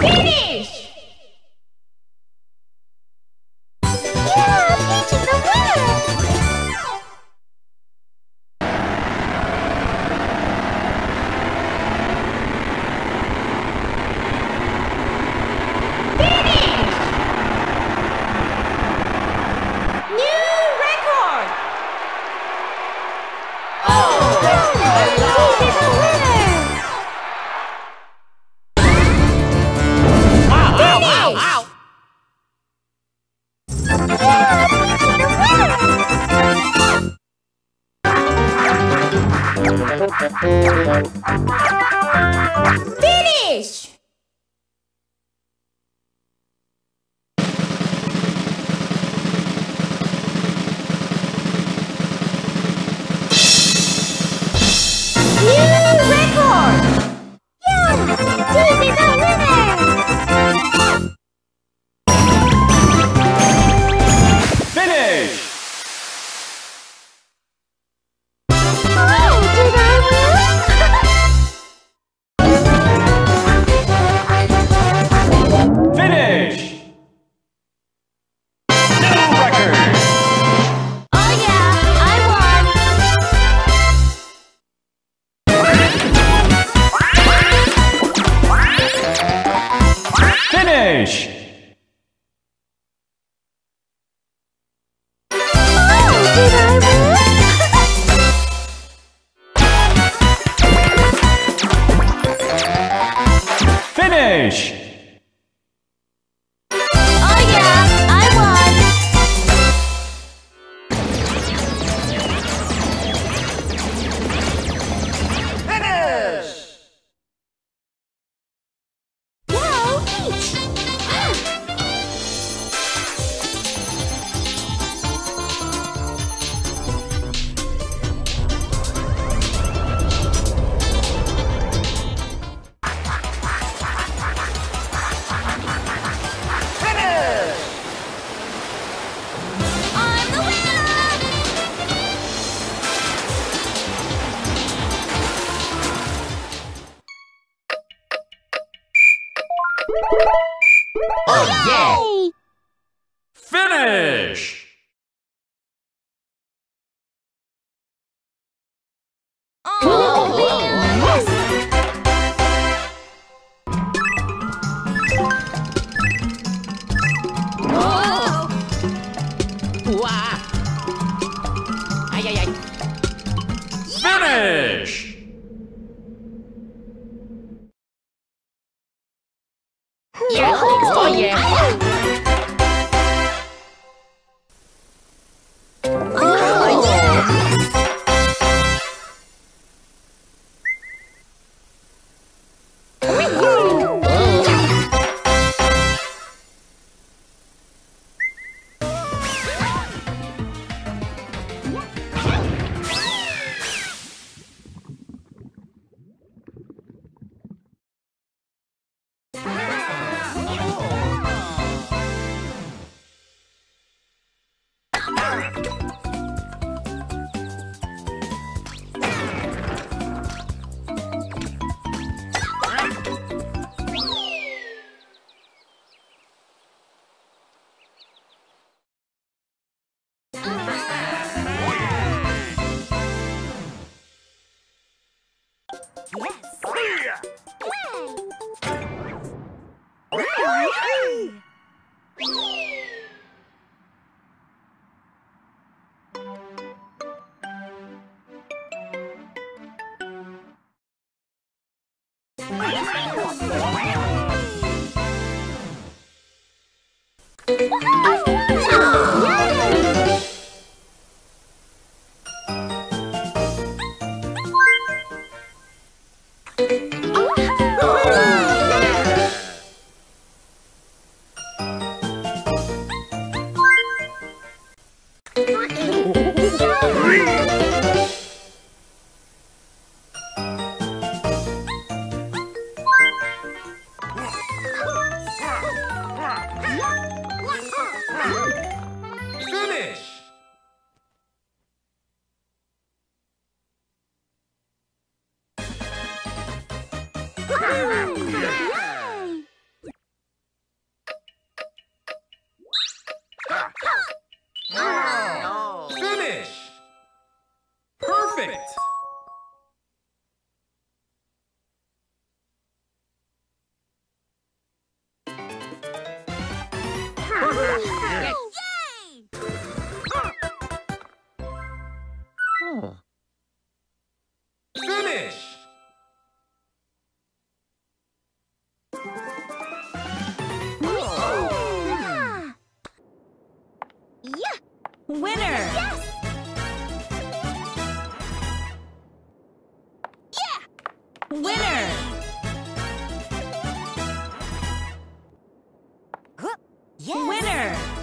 Finish! Yeah, Peach is the winner! Finish! New record! Oh! Peach is the winner! Finish! Yeah, Peach is the winner! Finish! New record! Yeah! Peach is the winner! Finish! Oh, did I win? Finish! New record! Oh yeah, I won! Finish! Oh, did I win? Finish! Oh yeah, I won! Finish! Whoa, Peach! I'm the winner! Oh Yay! Finish! Wow. Ay, ay, ay. Finish! Oh, yeah. Oh, yeah! Finish! Yeah! Winner! Yes! Winner! Huh? Yes! Winner!